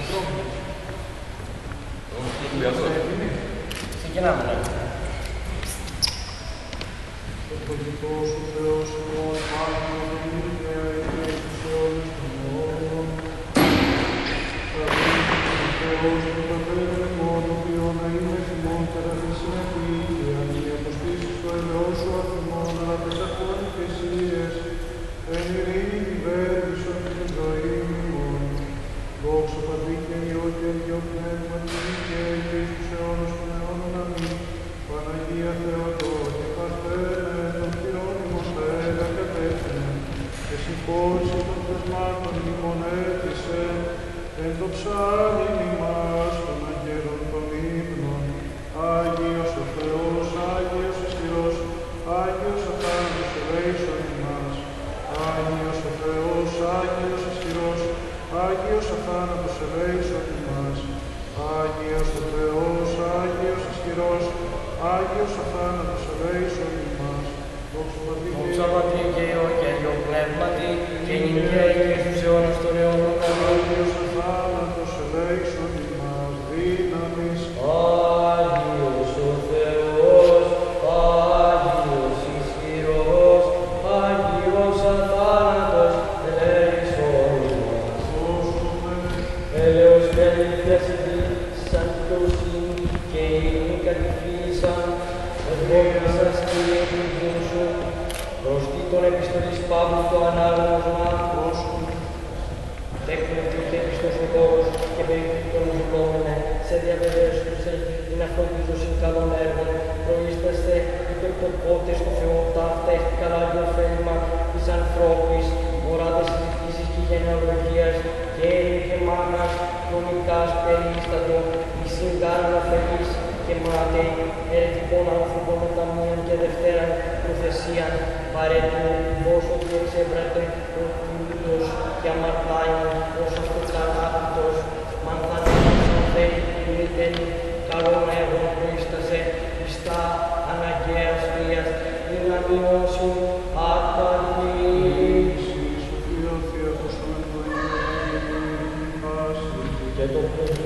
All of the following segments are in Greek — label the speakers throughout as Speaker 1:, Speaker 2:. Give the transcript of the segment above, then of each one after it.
Speaker 1: Ξεκινάμε, ναι.
Speaker 2: Ευλογητός ο Θεός ημών, Άγιος Κύριε, Κύριε τους αιώνες των αιώνων. Θεός του Πατέρα ημών, ο οποίον να είναι θυμών και να τη συνεχίσει, αν η αποστήσεις το ελαιός σου αθυμών, αλλά τεσσαρκών θυσίες, εν ειρήνη κυβέρνησον και την ζωή ημών. Δόξα Πατρί και Υιό και Αγιό Πνεύματι και εις τους αιώνες των αιώνων. Αμήν. Παναγία Θεοτόκη, Παρθένε, των χειρών ημών Πέρα κατέφθηνε, και συγχώρησε των θεσμάτων ημών έθισε, εν το ψάριν ημάς των αγγέλων των ύμνων. Άγιος ο Θεός, Άγιος ισχυρός, Άγιος αθάνατος ελέησον ημάς. Άγιος ο Θεός, Άγιος ισχυρός, Άγιος αθάνατος ελέησον ημάς. Άγιος ο Θεός, Άγιος ισχυρός, Άγιος αθάνατος ελέησον ημάς.
Speaker 1: Δόξα Πατρί και Υιό και Αγιό Πνεύματι, και νυν και στους αιώνες των αιώνων.
Speaker 2: Άγιος αθάνατος ελέησον ημάς. Δύναμις.
Speaker 1: Άγιος ο Θεός, Άγιος ισχυρός, Άγιος αθάνατος ελέησον ημάς. Έλεος και αλήθεια συντήρησαν δικαιοσύνη και ειρήνη κατηφίσαν, ευλόγησαν Κύριε την δύνη σου, προστή των επιστολής Παύλου το ανάγνωσμα, τέκνευτη και πιστοσοδόρος και περιπτών ζουλόμενε, σε διαβεβαίωσουσε την αυτοείδωση καλών έργων, προείσταστε υπερποπότε στο Θεό ταύτα εις την καλάγιο ωφέλιμα της ανθρώπης, μωράτες συζητήσεις και γενεαλογίας, και έρη και μάνας, νομικάς περίστατο, εις συγκάραν ωφελής και μάταιοι, ερετικών άνθρωπων μεταμείων και δευτέραν προθεσίαν, παρέτου, δώσο και εξέβρατε ο τιμήτος και αμαρτάιον, ως αυτοκάν άπητος, μανθανός ανθέλη που μητέλη, καλών έργων προείστασε, πιστά αναγκαίας βίας, δυναμιώσιν αταρχής. Και το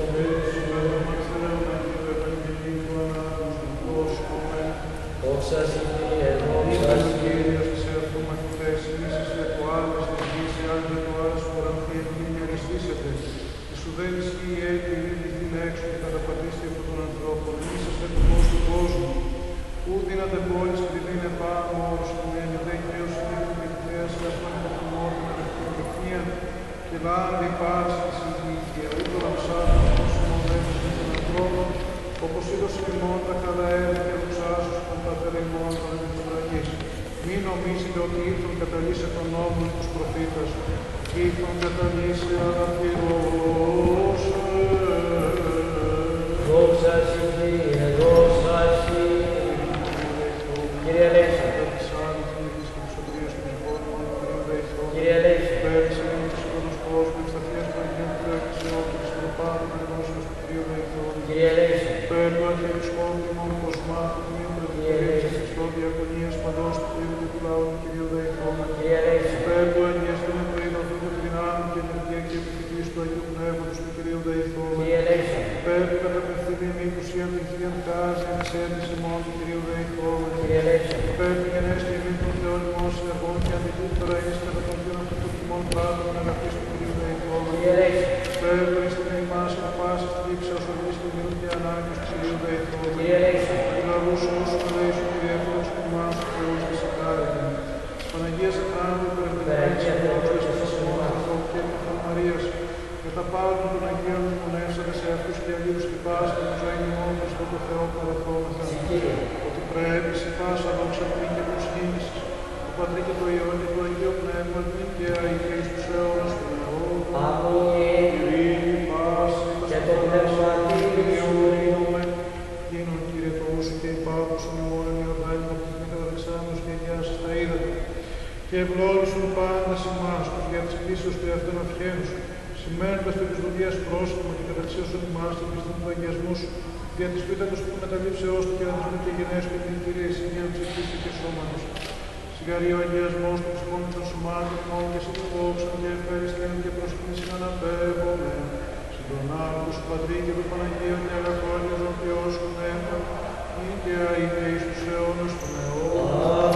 Speaker 1: Όξας Κύριε, δόξας
Speaker 2: Κύριος σε αυτού μαθητές, ίσως δε το άλλο στην γύση, αν δε το άλλο σου γραφεί, εκείνη και αριστήσετε. Και σου δεν ισχύει έτη, ρίχνει την έξω και καταπατήσετε από τον ανθρώπο. Ίσως δε το φως του κόσμου. Ού δύναται πόλης κρυβήν επάνω, όρος του μένει, δε κρέος είναι την επιθέα σε αυτόν και τον όρδο με την επιθεία και λάβει πάση τη συνήθεια. Ούτω λαψάρει όπως συμμονεύει τον ανθρώπο, όπως είδωσε ημών τα καλά έργα και δοξάζουν τον Πατέρα ημών των Επιφραγής. Μην νομίζετε ότι ήρθον καταλύσε τον νόμο τους προφήτας. Ήρθον καταλύσε αλλά πληρώσε.
Speaker 1: δόξα Συ Κύριε, δόξα Συ. Κύριε Λέησον. Κύριε Λέησον.
Speaker 2: Πέρασε είναι τους χρόνους κόσμου, ευσταθίας του Αγίου Πνεύματος και όποιος των πάντων ενώσεως του Κυρίου Δεϊθών.
Speaker 1: Κύριε Λέησον.
Speaker 2: Παίρνω αρχιεπισκόπημον κοσμάτων μη πρετικρίνης Χριστό διακονίας παντός του Κύριου του λαού του Κυρίου Δεϊθών.
Speaker 1: Κύριε Λέησον.
Speaker 2: Παίρνω αγιαστούν το είδωθούν το δυνάμει και ενεργεία και επιτυχής του Αγίου Πνεύματος του Κυρίου Δεϊθών.
Speaker 1: Κύριε Λέησον.
Speaker 2: Παίρνω καταπευθύνη μήκους ή αντιχείαν χάση εξέντηση μόνο του Κυρίου Δεϊθών.
Speaker 1: Κύριε Λέησον.
Speaker 2: Παίρνω γενέστη μη των Θεών ημών συνεχών και αντιχύτερα εις κατά των Θεών αυτών των τιμών πράγματων αγαθής του Κυρίου Δεϊθών.
Speaker 1: Κύριε Λέησον.
Speaker 2: Παίρνω εις την ημάς με πάση στήψη ως ορμής του Κυρίου και ανάγκης του Κυρίου Δεϊθών.
Speaker 1: Κύριε Λέησον.
Speaker 2: Λαούς όσους ελέησουν και διεύθυνος του μας του Θεούς και συγχάρεται. Της Παναγίας Αθάνατου υπερευδοκρίνησης Θεός και της ημών ανθρώπου και της Μαρίας και τα πάντα των Αγίων μνημονεύσατε σε αυτούς και Αγίους και πάστα του ζωή ημών Χριστό το Θεό παραθόμεθα. Ότι πρέπει σε πάσα δόξα Πατρί και προσκύνησης το Πατρί και το Υιό και το Αγίο Πνεύμα την και αηδία εις τους αιώνας του αιώνα.
Speaker 1: Αμήν.
Speaker 2: Ειρήνη, πάση,
Speaker 1: Και το πνεύμα σου.
Speaker 2: Γίνον Κύριε Θεού σου και υπάρχουσον ημών εν Ιορδάνη Βαπτισμή καταδεξάμενος και αγιάσεις τα είδατε. Και ευλόγησον πάντα ημάς τους για της πτήσεως του εαυτόν αυχαίνου σου, σημαίνοντας το επιστολίας πρόσχημα και καταξίωσον ημάς την πιστή του αγιασμού σου, δια της πίτατος που μεταλήψεώς του και αντισμού και γενέσου και την Κυρία Ισηγία του Εξής και σώματος. Σιγαρεί ο αγιασμός του ψυχών των σωμάτων ημών και σε δόξαν και ευχαριστήν και προσκύνησιν αναπέμπομαι. τον Άγιο σου Πατρί και του Παναγίου και αγαθόριζον Θεός σου νεύμα, νίκαια είναι εις τους αιώνας των αιώνων.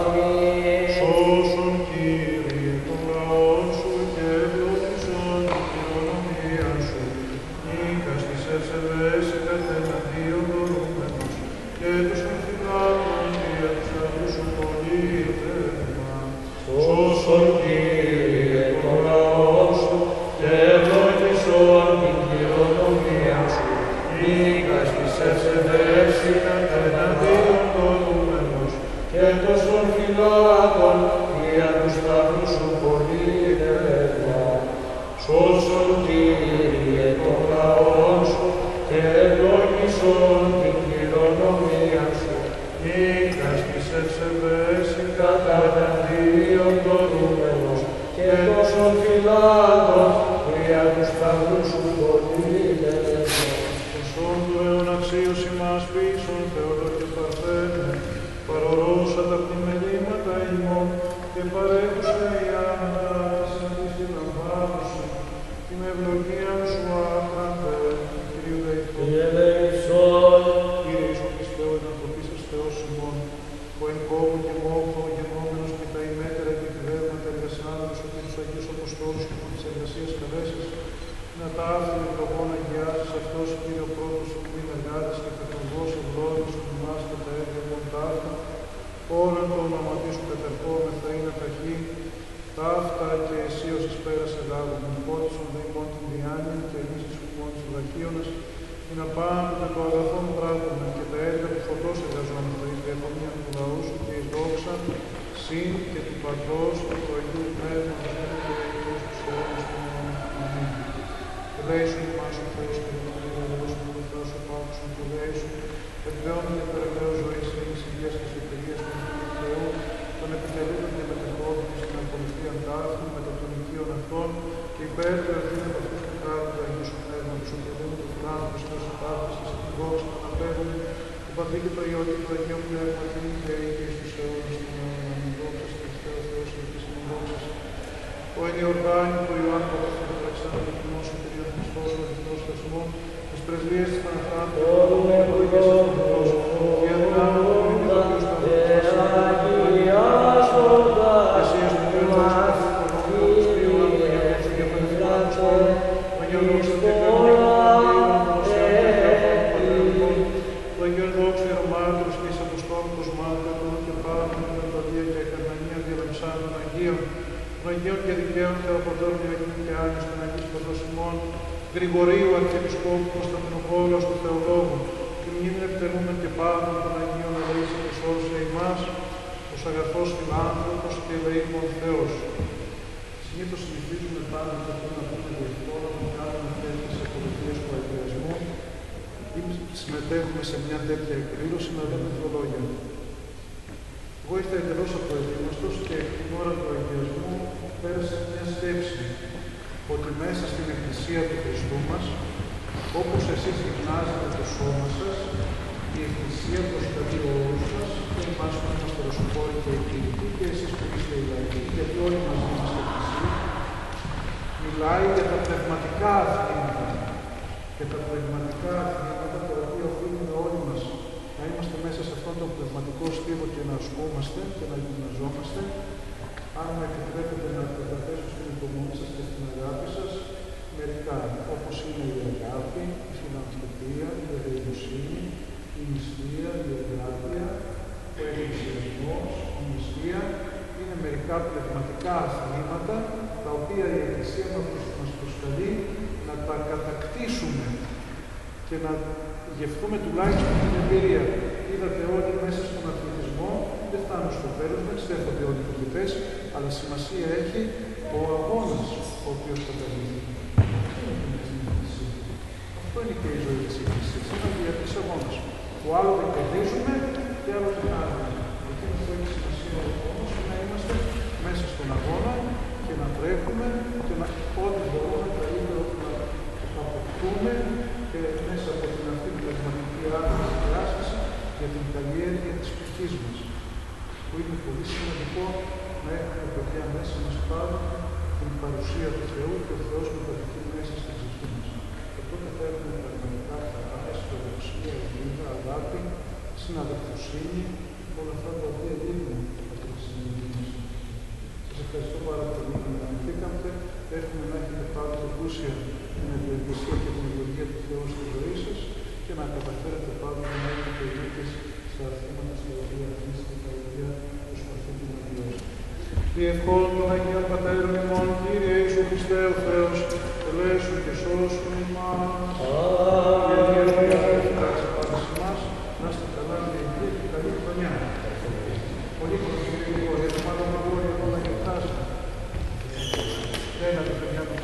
Speaker 2: Σώσον, Κύριε, τον λαό σου και ευλογήσον την κληρονομία σου. Νίκας της ευσεβές κατεναντίον δωρούμενος και τους αμφιλάτων δια τους αυτούς σου πολίτευμα. Σώσον, Κύριε, τον λαό σου και ευλογήσον την κληρονομία σου. Νίκας της ευσεβές κατεναντίον δωρούμενος και τους αμφιλάτων δια τους αυτούς σου πολίτευμα. Σώσον, Κύριε, τον λαό σου και ευλογήσον την κληρονομία σου. Νίκας της ευσεβές κατεναντίον δωρούμενος και τόσων φυλάτων δια τους σταυρούς σου πολίτευμα. Σωσόν του αιών αξίους ημάς πίσων, Θεότο και Παρθένε, παρορώσατα απ' την μελήματα ημών και παρέχουσε η ανάταση της την λαμβάνουσα, την ευλογία σου άκραντε, Κυρίου Δεϊθών. Κύριε Ιησού Χριστέ, ο ενανθρωπίσας Θεός ημών, ο εν κόμου και μόχο, γενόμενος και τα ημέτερα και κυβέρματα εργασιάδους και τους Αγίους Αποστόλους και της εργασίας καλέσεις, να τα άφηνε ευλογών αγιάσεις αυτός, Κύριο πρώτος, ο μη εργάτης και κατοργός ευλόγης του μας και τα έργα των ταύτα, όλων το ονοματί σου κατερχόμεθα είναι ταχύ, ταύτα και εσύ ως εις πέρασε λάβουν, υπότισον δε ημών την διάνοια και εμείς εις ημών της βραχίωνας, ή να πάντοτε το αγαθόν πράγμα και τα έργα του φωτός εργαζόμεθα, εις διαφωνία του λαού σου και εις δόξα, συν και του Πατρός και του Αγίου Πνεύματος και του Αγίου τους αιώνας των αιώνων. Αμήν. Ελέησον ημάς ο Θεός και τον Αγίου Αγιώσον και τον Θεό σου πάκουσον και ελέησον, επιβεβαιώνον και περαιτέρω ζωής, ειρήνης, υγείας και σωτηρίας των Θεού, των επιτελείων και μετεχόντων στην ακολουθία τάφη, μετά των οικείων αυτών και υπέρ του ευθύνων αυτούς του κράτους του Αγίου σου Πνεύματος, ο Θεού του κράτους Θεός Τάφης και στην δόξα να αναπέμπουν, το Πατρί και το Υιό και το Αγίο Πνεύμα και είναι και εις τους αιώνας των αιώνων. Αμήν. Δόξα σε Χριστέ ο Θεός και της ημών. Ο εν Ιορδάνη του Ιωάννου Παπαστήριου του Αλεξάνδρου του Τιμός ο Κύριος Χριστός, ο Χριστός θεσμών, τις πρεσβείες της Παναθράτου, και ευλογίες αυτούς, και αδυνάμουν του Μητροπίου Σταυρού, Εσίας του Κύριου Θεός, το Αγίος Δόξου Ιερομάρτυρος και εις Αποστόλου τους Μάρτυρων και πάνω με την Ορθοδία και Εκαρνανία διαλεψάνων Αγίων, των Αγίων και Δικαίων Θεοποτών Ιωακήμ και Άννης των Αγίων Πρωτοσημών, Γρηγορίου Αρχιεπισκόπου Κωνσταντινούπολος του Θεολόγου, και μνήμην επιτελούμεν και πάνω των Αγίων ελέησεν και σώσε ημάς, ως αγαθός φιλάνθρωπος και ελεήμων Θεός. Συνήθως συνηθίζουμε πάνω και αυτό να πούμε διεκτόρα που κάνουμε τέτοιες ακολουθίες του αγιασμού ή συμμετέχουμε σε μια τέτοια εκδήλωση να λέμε δύο λόγια. Εγώ ήρθα εντελώς απροετοίμαστος και την ώρα του αγιασμού πέρασε μια σκέψη ότι μέσα στην Εκκλησία του Χριστού μας, όπως εσείς γυμνάζετε το σώμα σας, η Εκκλησία προσκαλεί όλους σας, και εμάς που είμαστε ρωσοπόροι και εκκλητικοί, και εσείς που είστε οι λαϊκοί, γιατί όλοι μαζί είμαστε Εκκλησία, μιλάει για τα πνευματικά αθλήματα. Και τα πνευματικά αθλήματα τα οποία οφείλουμε όλοι μας να είμαστε μέσα σε αυτόν τον πνευματικό στίβο και να ασκούμαστε και να γυμναζόμαστε. Αν με επιτρέπετε να καταθέσω στην υπομονή σας και στην αγάπη σας μερικά, όπως είναι η αγάπη, η φιλανθρωπία, η ευεργοσύνη, η νηστεία, η ευγάτεια, ο εκκλησιασμός, η νηστεία, είναι μερικά πνευματικά αθλήματα τα οποία η Εκκλησία μας προσκαλεί να τα κατακτήσουμε και να γευτούμε τουλάχιστον την εμπειρία. Είδατε όλοι μέσα στον αθλητισμό, δεν φτάνουν στο τέλος, δεν στέφονται όλοι οι φοιτητές, αλλά σημασία έχει ο αγώνας ο οποίος καταλήγει. Αυτό είναι και η ζωή της Εκκλησίας. Είναι ο διαρκής αγώνας. Που άλλοτε κερδίζουμε και άλλοτε χάνουμε. Εκείνο που έχει σημασία όμως να είμαστε μέσα στον αγώνα και να τρέχουμε και να ό,τι μπορούμε καλύτερο να αποκτούμε και μέσα από την αυτή την πνευματική άσκηση για την καλλιέργεια της ψυχής μας. Που είναι πολύ σημαντικό να έχουμε παιδιά μέσα μας πάντα την παρουσία του Θεού και ο Θεός να πατηθεί μέσα στην ψυχή μας. Αυτό να φέρουμε πραγματικά χαρά, αισιοδοξία, ελπίδα, αγάπη, συναδελφοσύνη, όλα αυτά τα οποία δίνουν από τη συνειδητή. Σας ευχαριστώ πάρα πολύ που μεταναστήκατε. Εύχομαι να έχετε πάντα πλούσια την ευελιξία και την ευλογία του Θεού στη ζωή σας και να καταφέρετε πάντα να έχετε νίκες στα αθήματα στα οποία αρχίσετε, τα οποία προσπαθείτε να βιώσετε. Διευχών των Αγίων Πατέρων ημών, Κύριε Ιησού Χριστέ ο Θεός, ελέησον και σώσον ημάς. Να είστε καλά, με υγεία και καλή χρονιά. Πολύ προσοχή, γιατί μάλλον να μπορεί εδώ να γιορτάσει. Έλα, παιδιά μου.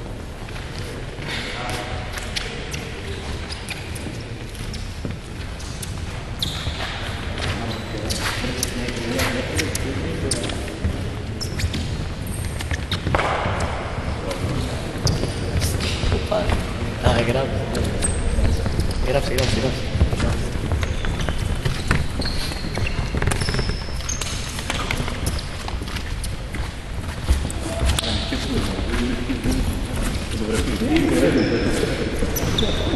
Speaker 3: Grazie. Grazie.